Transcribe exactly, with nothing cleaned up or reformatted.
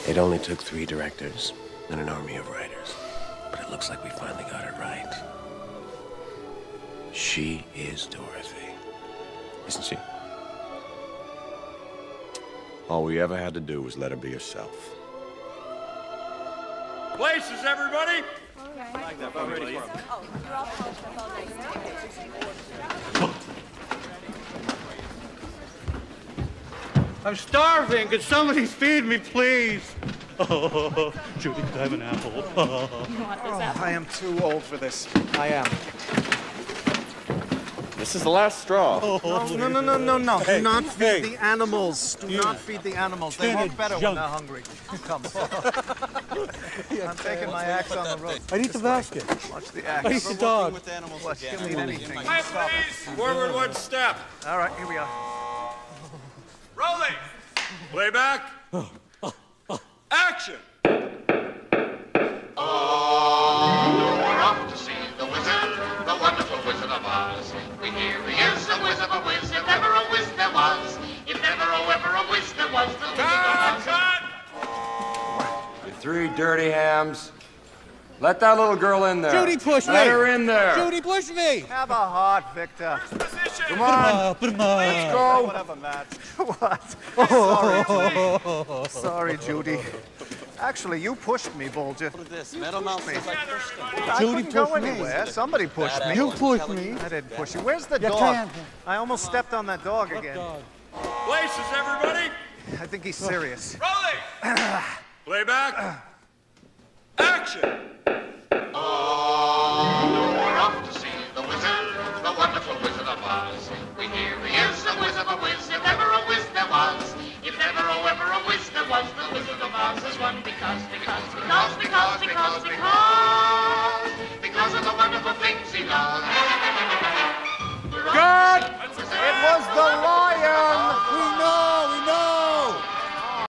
It only took three directors and an army of writers. But it looks like we finally got it right. She is Dorothy. Isn't she? All we ever had to do was let her be herself. Places, everybody! I'm starving. Could somebody feed me, please? Oh, Judy, could I have an apple? You want this apple? I am too old for this. I am. This is the last straw. No, no, no, no, no, no. Hey, Do not feed hey. the animals. Do Yeah. not feed the animals. They Tin work of better when junk. they're hungry. Come. I'm taking my axe on the road. I need the basket. Watch the I need axe. the dog. Watch, she'll eat anything. Hi, Stop please! Forward one step. it. All right, here we are. Rolling! Playback. Action! Oh, we're off to see the wizard, the wonderful Wizard of Oz. We hear he is the whiz of a whiz, if ever a whiz there was. If ever, oh, ever a whiz there was, the Wizard of Oz. Cut! You three dirty hams. Let that little girl in there. Judy, push Let me. her in there. Judy, push me. Have a heart, Victor. Position! Come on. Put him on. Let's go. Whatever, Matt. What? Sorry, Judy. Sorry, Judy. Actually, you pushed me, Bulger. What is this? Metal Mouse me. I Judy couldn't go pushed me. anywhere. Somebody pushed me. You pushed me. I didn't push you. Where's the You dog? can't. I almost stepped on that dog What again. dog? Places, everybody! I think he's serious. Rolling! Playback. Action! Oh, we're off to see the wizard, the wonderful Wizard of Oz. We hear he is the whiz of a whiz, if ever a whiz there was. If ever, oh, ever a whiz there was, the Wizard of Oz has won because, because, because, because, because, because, because of the wonderful things he does. Good! It was the